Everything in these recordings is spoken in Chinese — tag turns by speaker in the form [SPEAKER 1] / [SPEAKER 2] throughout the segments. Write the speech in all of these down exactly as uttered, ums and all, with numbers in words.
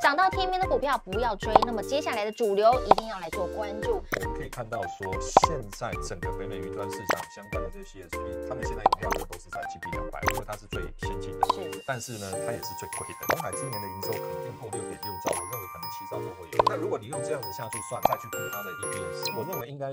[SPEAKER 1] 涨到天边的股票不要追，那么接下来的主流一定要来做关注。
[SPEAKER 2] 我们可以看到说，现在整个北美云端市场相关的这些 C S P， 他们现在股票都是在 G B 两百，因为它是最先进的，
[SPEAKER 1] 是，
[SPEAKER 2] 但是呢，它也是最贵的。鸿海今年的营收可能跌破六点六兆，我认为可能七兆都会有。那如果你用这样子下去算，再去估它的 E P S， 我认为应该。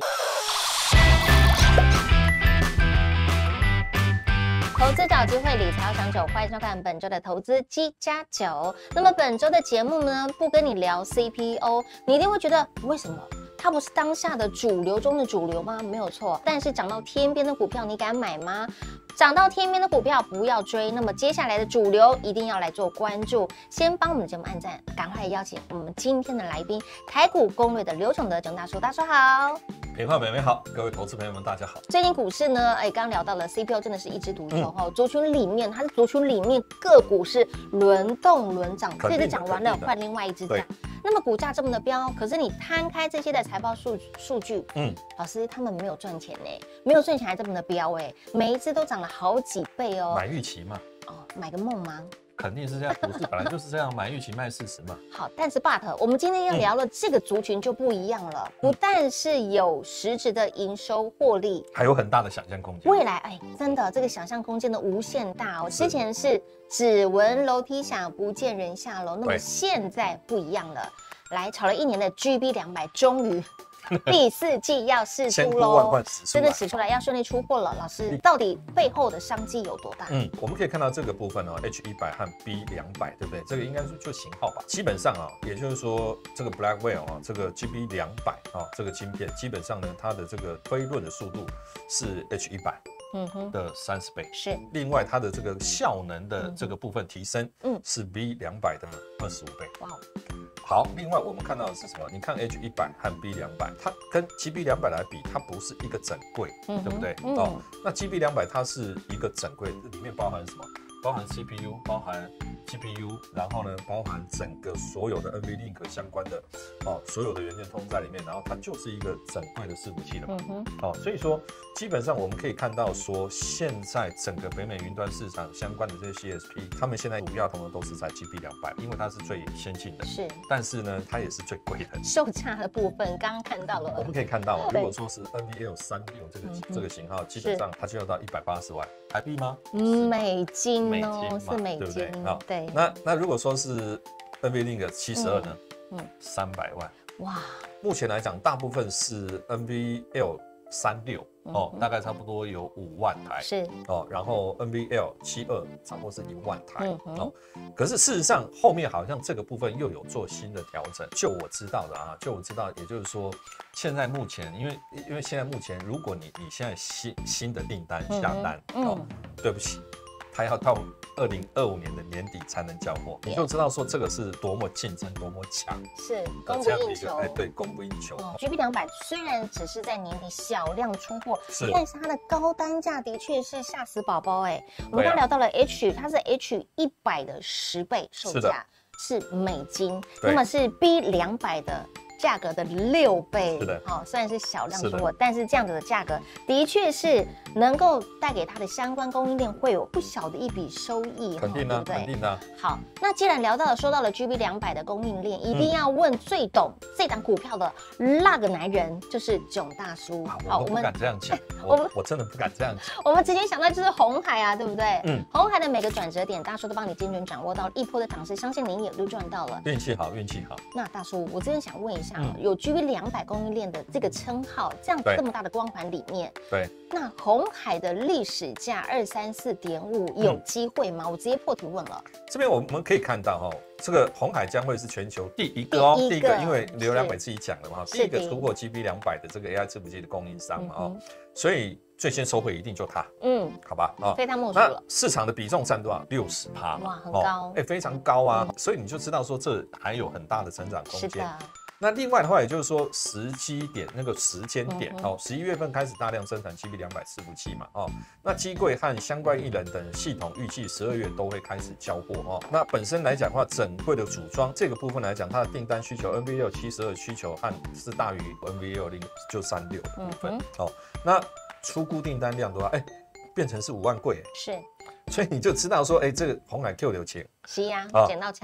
[SPEAKER 1] 投资找机会，理财要长久。欢迎收看本周的投资七加九。那么本周的节目呢，不跟你聊 C P O， 你一定会觉得为什么？它不是当下的主流中的主流吗？没有错。但是涨到天边的股票，你敢买吗？涨到天边的股票不要追。那么接下来的主流一定要来做关注。先帮我们节目按赞，赶快邀请我们今天的来宾，台股攻略的刘炯德炯大叔，大叔好。
[SPEAKER 2] 平话美美好，各位投资朋友们大家好。
[SPEAKER 1] 最近股市呢，哎，刚聊到了 C P O 真的是一枝独秀哈、嗯，族群里面它是族群里面个股是轮动轮涨，这只涨完了换另外一只涨。那么股价这么的飙，可是你摊开这些的财报数数据，嗯，老师他们没有赚钱呢，没有赚钱还这么的飙哎，每一只都涨了好几倍哦。
[SPEAKER 2] 买预期嘛？
[SPEAKER 1] 哦，买个梦吗？
[SPEAKER 2] 肯定是这样，股市本来就是这样，买预期卖事实嘛。
[SPEAKER 1] 好，但是 but 我们今天要聊的这个族群就不一样了，嗯、不但是有实质的营收获利，
[SPEAKER 2] 还有很大的想象空间。
[SPEAKER 1] 未来哎，真的这个想象空间的无限大哦。之前是只闻楼梯响，不见人下楼，那么现在不一样了。来，炒了一年的 G B 两百，终于。第四季要释出喽，真的使出来，要顺利出货了。老师，到底背后的商机有多大？
[SPEAKER 2] 嗯，我们可以看到这个部分哦 ，H 一百和 B 两百，对不对？这个应该是就型号吧。基本上啊，也就是说，这个 Blackwell 啊，这个 G B 两百啊，这个晶片，基本上呢，它的这个推论的速度是 H 一百。嗯哼的三十倍
[SPEAKER 1] 是，
[SPEAKER 2] 另外它的这个效能的这个部分提升，嗯，是 B 两百的二十五倍。哇，好，另外我们看到的是什么？你看 H 一百和 B 两百，它跟 G B 两百来比，它不是一个整柜，嗯、对不对？嗯、哦，那 G B 两百它是一个整柜，里面包含什么？包含 C P U， 包含 G P U， 然后呢，包含整个所有的 NVLink 相关的哦，所有的元件通在里面，然后它就是一个整块的伺服器了嘛。嗯、哦，所以说基本上我们可以看到说，现在整个北美云端市场相关的这些 C S P， 他们现在主要通通都是在 G B 两百，因为它是最先进的，是，但是呢，它也是最贵的。
[SPEAKER 1] 售价的部分刚刚看到了，
[SPEAKER 2] 我们可以看到啊，如果说是 N V L 三六这个、嗯、这个型号，基本上它就要到一百八十万台币吗？
[SPEAKER 1] 嗯，美金。
[SPEAKER 2] 美金嘛，
[SPEAKER 1] 是美金，
[SPEAKER 2] 对不对？好，
[SPEAKER 1] 对。
[SPEAKER 2] 那那如果说是 NVLink 七十二呢？嗯，三百万。哇！目前来讲，大部分是 N V L 三六哦，大概差不多有五万台。是哦，然后 N V L 七二差不多是一万台哦。可是事实上，后面好像这个部分又有做新的调整。就我知道的啊，就我知道，也就是说，现在目前，因为因为现在目前，如果你你现在新新的订单下单，哦，对不起。它要到二零二五年的年底才能交货，你就知道说这个是多么竞争、多么强，
[SPEAKER 1] 是供不应求。
[SPEAKER 2] 哎，对，供不应求。
[SPEAKER 1] 哦、G B 两百虽然只是在年底小量出货，但是它的高单价的确是吓死宝宝哎。我们刚聊到了 H， 它是 H 一百的十倍售价是美金，那么是 B 两百的。价格的六倍，是的，好、哦，虽然是小量出货，但是这样子的价格的确是能够带给它的相关供应链会有不小的一笔收益，
[SPEAKER 2] 肯定的、啊，肯定的、啊。
[SPEAKER 1] 好，那既然聊到了，说到了 G B 两百的供应链，一定要问最懂这档股票的那个男人，就是炯大叔。
[SPEAKER 2] 好，我们不敢这样讲，我们我真的不敢这样讲。
[SPEAKER 1] 我们直接想到就是鸿海啊，对不对？嗯，鸿海的每个转折点，大叔都帮你精准掌握到一波的涨势，相信您也都赚到了。
[SPEAKER 2] 运气好，运气好。
[SPEAKER 1] 那大叔，我这边想问一下。嗯、有 G B 两百供应链的这个称号，这样这么大的光环里面，
[SPEAKER 2] 对，
[SPEAKER 1] 那鸿海的历史价二三四点五有机会吗？嗯、我直接破题问了。
[SPEAKER 2] 这边我们可以看到哈、哦，这个鸿海将会是全球第一个哦，第一 个, 第一个因为刘良美自己讲了嘛，第一个出货 G B 两百的这个 A I 伺服器的供应商嘛哦，所以最先收回一定就它，嗯，好吧啊，
[SPEAKER 1] 非他莫属了。
[SPEAKER 2] 那市场的比重占多少？六十趴，
[SPEAKER 1] 哇，很高，
[SPEAKER 2] 哎、哦，非常高啊，嗯、所以你就知道说这还有很大的成长空间。是的。那另外的话，也就是说时机点那个时间点、嗯、哦，十一月份开始大量生产 G B 两百伺服器嘛哦，那机柜和相关艺人等系统预计十二月都会开始交货哦。那本身来讲的话，整柜的组装这个部分来讲，它的订单需求 N V 六七十二需求和是大于 N V 六零就三六的部分、嗯、哦。那出估订单量的话，哎、欸，变成是五万柜，
[SPEAKER 1] 是，
[SPEAKER 2] 所以你就知道说，哎、欸，这个鸿海 Q 流钱，
[SPEAKER 1] 是呀、啊，捡到枪了。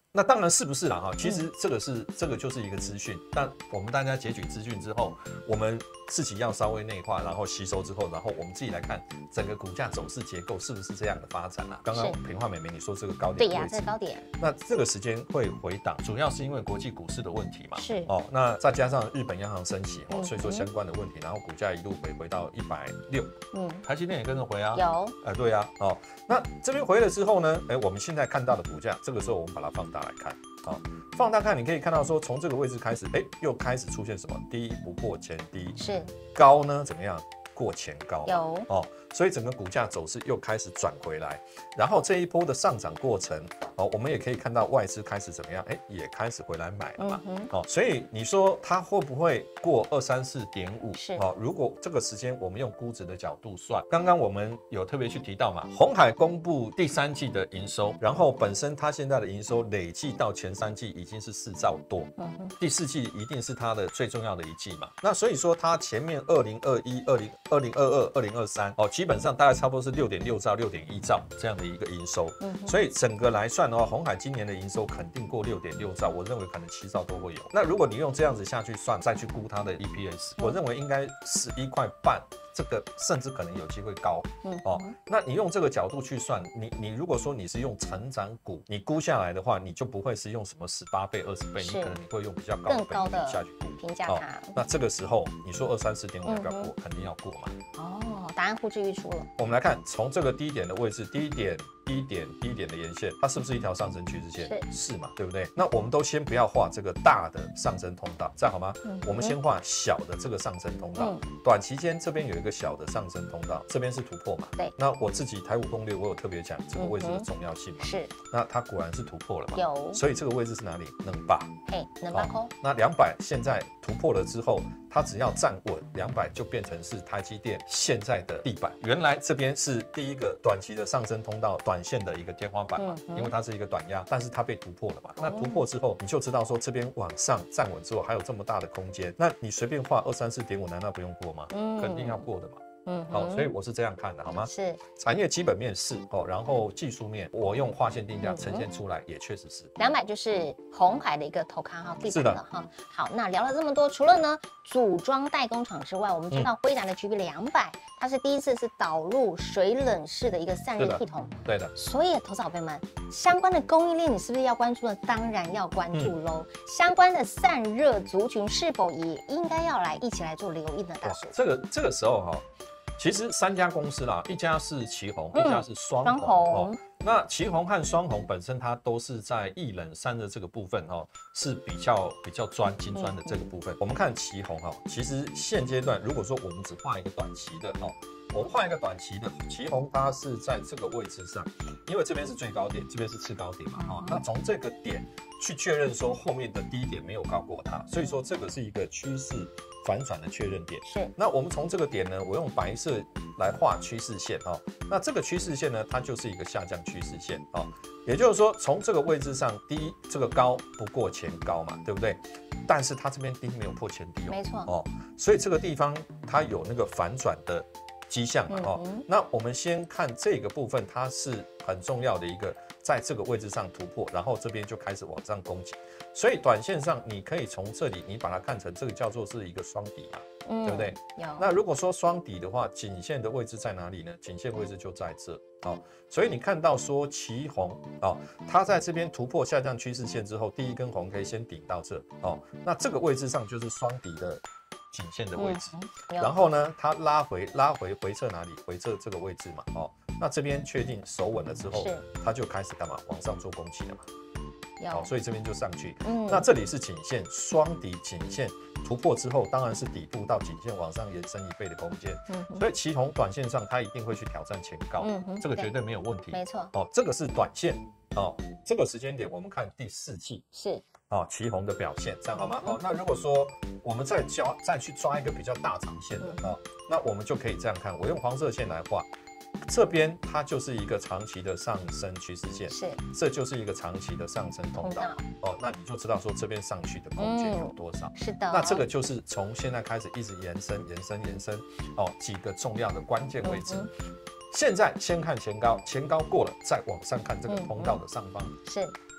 [SPEAKER 2] 那当然是不是啦哈？其实这个是、嗯、这个就是一个资讯，但我们大家截取资讯之后，我们自己要稍微内化，然后吸收之后，然后我们自己来看整个股价走势结构是不是这样的发展啊？刚刚平化妹妹你说这个高点，
[SPEAKER 1] 对呀、啊，这个高点，
[SPEAKER 2] 那这个时间会回档，主要是因为国际股市的问题嘛，
[SPEAKER 1] 是
[SPEAKER 2] 哦，那再加上日本央行升息哦，所以说相关的问题，然后股价一路回回到一百六，嗯，台积电也跟着回啊，
[SPEAKER 1] 有，
[SPEAKER 2] 哎、呃，对啊，哦，那这边回了之后呢，哎，我们现在看到的股价，这个时候我们把它放大来看。好，放大看，你可以看到说，从这个位置开始，哎，又开始出现什么低不过前低，
[SPEAKER 1] 是
[SPEAKER 2] 高呢？怎么样？过前高
[SPEAKER 1] 有
[SPEAKER 2] 哦，所以整个股价走势又开始转回来，然后这一波的上涨过程，哦，我们也可以看到外资开始怎么样？哎，也开始回来买了嘛，嗯、哦，所以你说它会不会过二三四点五？
[SPEAKER 1] 是
[SPEAKER 2] 哦，如果这个时间我们用估值的角度算，刚刚我们有特别去提到嘛，鸿海公布第三季的营收，然后本身它现在的营收累计到前三季已经是四兆多，嗯、第四季一定是它的最重要的一季嘛，那所以说它前面二零二一、二零二零二二、二零二三哦，基本上大概差不多是六点六兆、六点一兆这样的一个营收，嗯、所以整个来算的话，鸿海今年的营收肯定过六点六兆，我认为可能七兆都会有。那如果你用这样子下去算，再去估它的 E P S，、嗯、我认为应该十一块半。这个甚至可能有机会高，嗯哦，那你用这个角度去算，你你如果说你是用成长股，你估下来的话，你就不会是用什么十八倍、二十倍，你可能你会用比较高的倍率下去估
[SPEAKER 1] 评价它、哦。
[SPEAKER 2] 那这个时候你说二三四点五要不要过？肯定要过嘛。
[SPEAKER 1] 哦，答案呼之欲出了。
[SPEAKER 2] 我们来看从这个低点的位置，低点。低点低点的沿线，它是不是一条上升趋势线？是嘛，对不对？那我们都先不要画这个大的上升通道，这样好吗？嗯、我们先画小的这个上升通道。嗯、短期间这边有一个小的上升通道，这边是突破嘛？对。那我自己台股攻略，我有特别讲这个位置的重要性嘛？是。那它果然是突破了嘛？有。所以这个位置是哪里？能八。
[SPEAKER 1] 嘿，能八空。
[SPEAKER 2] 那两百现在突破了之后，它只要站稳两百，就变成是台积电现在的地板。原来这边是第一个短期的上升通道，短线的一个天花板嘛，嗯、因为它是一个短压，但是它被突破了嘛。嗯、那突破之后，你就知道说这边往上站稳之后还有这么大的空间，那你随便画二三四点五，难道不用过吗？嗯、肯定要过的嘛。嗯，好，所以我是这样看的，好吗？是产业基本面是哦，然后技术面我用划线定价呈现出来，也确实是
[SPEAKER 1] 两百，就是鸿海的一个头看号地板了哈。好，那聊了这么多，除了呢组装代工厂之外，我们知道辉达的 G B 两百，它是第一次是导入水冷式的一个散热系统，
[SPEAKER 2] 对的。
[SPEAKER 1] 所以投资好朋友们，相关的供应链你是不是要关注呢？当然要关注喽。嗯、相关的散热族群是否也应该要来一起来做留意呢？大叔，
[SPEAKER 2] 这个这个时候哈。其实三家公司啦，一家是奇鋐，一家是双鋐、嗯哦。那奇鋐和双鋐本身它都是在液冷散热这个部分哦，是比较比较专精专的这个部分。嗯、我们看奇鋐哈，其实现阶段如果说我们只画一个短期的哦，我们画一个短期的奇鋐，它是在这个位置上，因为这边是最高点，这边是次高点嘛哈、哦。那从这个点去确认说后面的低点没有高过它，所以说这个是一个趋势反转的确认点。是。那我们从这个点呢，我用白色来画趋势线哦。那这个趋势线呢，它就是一个下降趋势线哦。也就是说，从这个位置上，低这个高不过前高嘛，对不对？但是它这边低没有破前低哦。
[SPEAKER 1] 没错。
[SPEAKER 2] 哦，所以这个地方它有那个反转的迹象嘛哦。嗯、那我们先看这个部分，它是很重要的一个。在这个位置上突破，然后这边就开始往上攻击，所以短线上你可以从这里，你把它看成这个叫做是一个双底嘛，嗯、对不对？有。那如果说双底的话，颈线的位置在哪里呢？颈线位置就在这，哦，所以你看到说奇鋐哦，它在这边突破下降趋势线之后，第一根红 K 先顶到这，哦，那这个位置上就是双底的颈线的位置，嗯、然后呢，它拉回拉回回撤哪里？回撤这个位置嘛，哦。那这边确定守稳了之后，它就开始干嘛？往上做攻击了嘛。好，所以这边就上去。嗯，那这里是颈线双底颈线突破之后，当然是底部到颈线往上延伸一倍的空间。嗯，所以奇鋐短线上它一定会去挑战前高，嗯哼，这个绝对没有问题。
[SPEAKER 1] 没错。
[SPEAKER 2] 哦，这个是短线。哦，这个时间点我们看第四季
[SPEAKER 1] 是
[SPEAKER 2] 哦奇鋐的表现，这样好吗？哦，那如果说我们再抓再去抓一个比较大长线的啊、哦，那我们就可以这样看，我用黄色线来画。这边它就是一个长期的上升趋势线，是，这就是一个长期的上升通道哦。那你就知道说这边上去的空间有多少。嗯、是的。那这个就是从现在开始一直延伸、延伸、延伸哦，几个重要的关键位置。嗯、现在先看前高，前高过了，再往上看这个通道的上方。嗯、是。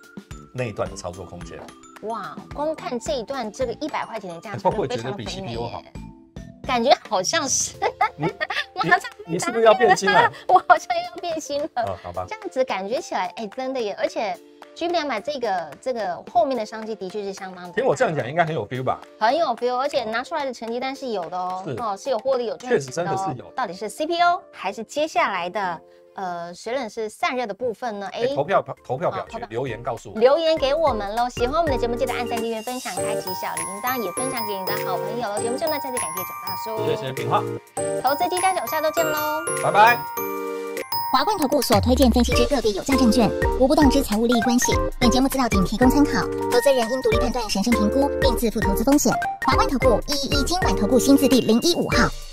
[SPEAKER 2] 那一段的操作空间。
[SPEAKER 1] 哇，光看这一段这个一百块钱的价值，
[SPEAKER 2] 会不会觉得比 C P U 好？
[SPEAKER 1] 感觉好像是。
[SPEAKER 2] 你你你是不是要变心了？
[SPEAKER 1] 我好像要变心了。
[SPEAKER 2] 哦，好吧。
[SPEAKER 1] 这样子感觉起来，哎，真的耶！而且 G B 两百这个这个后面的商机的确是相当的。
[SPEAKER 2] 听我这样讲，应该很有 feel 吧？
[SPEAKER 1] 很有 feel， 而且拿出来的成绩单是有的哦，是哦，是有获利有赚钱的，
[SPEAKER 2] 确实真的是有。
[SPEAKER 1] 到底是 C P U 还是接下来的？呃，水冷是散热的部分呢？哎，
[SPEAKER 2] 投票投票表决，留言告诉我，
[SPEAKER 1] 留言给我们喽！喜欢我们的节目，记得按赞、订阅、分享、开启小铃铛，也分享给你的好朋友喽。节目最后呢，再次感谢九大叔，
[SPEAKER 2] 谢谢品画，
[SPEAKER 1] 投资机加九，下周见喽，
[SPEAKER 2] 拜拜。
[SPEAKER 3] 华冠投顾所推荐分析之个别有价证券，无不当之财务利益关系。本节目资料仅提供参考，投资人应独立判断、审慎评估，并自负投资风险。华冠投顾一一一金管投顾新字第零一五号。